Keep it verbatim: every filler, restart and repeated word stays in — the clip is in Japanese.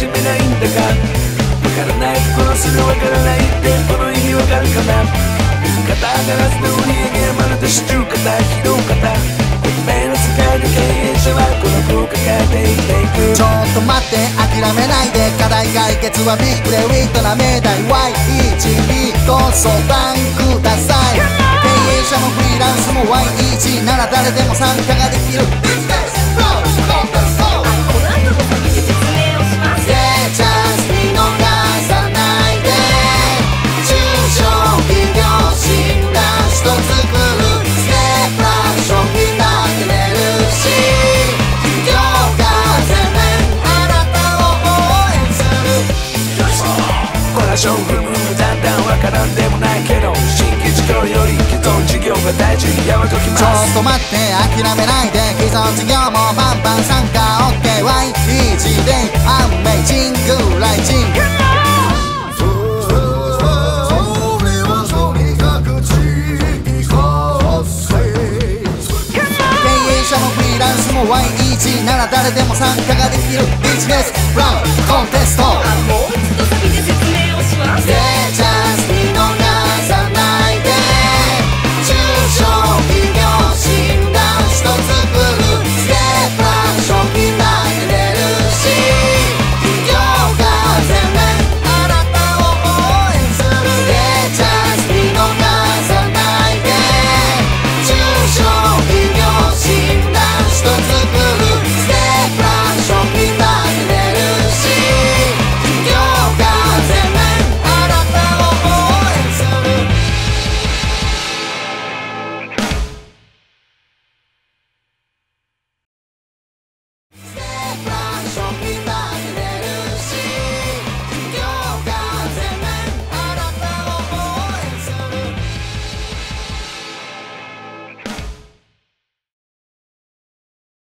めないんだが、わからないところすぐわからないってこの意味わかるかな。右肩上がらずの売り上げはまるで四十肩広肩、運命の世界の経営者はこの服を抱えて生きていく。 ちょっと待って諦めないで、課題解決はビッグでウィットな命題 ワイイージー ご相談ください。経営者もフリーランスも ワイイージー なら誰でも参加ができるビジネスプランコンテスト。 この後も先に説明をします。 Yeah, just 見逃さないで。中小企業診断一つ作るステップラン商品だけ出るし、企業が全面あなたを応援する。 こら勝負だんだんわからんでもないけど、新規事業より既存事業が大事にやめときます。 ちょっと待って諦めないで、既存事業もバンバン参加 オーケー ワイイージー でアメイジングライジング。ワイイージー なら誰でも参加ができるビジネスプランコンテスト。